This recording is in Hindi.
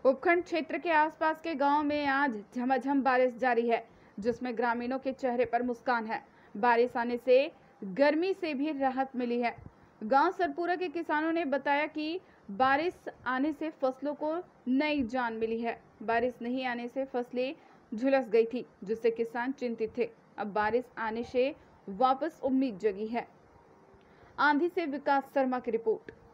उपखंड क्षेत्र के आसपास के गांव में आज झमाझम बारिश जारी है, जिसमें ग्रामीणों के चेहरे पर मुस्कान है। बारिश आने से गर्मी से भी राहत मिली है। गांव सरपुरा के किसानों ने बताया कि बारिश आने से फसलों को नई जान मिली है। बारिश नहीं आने से फसलें झुलस गई थी, जिससे किसान चिंतित थे। अब बारिश आने से वापस उम्मीद जगी है। आंधी से विकास शर्मा की रिपोर्ट।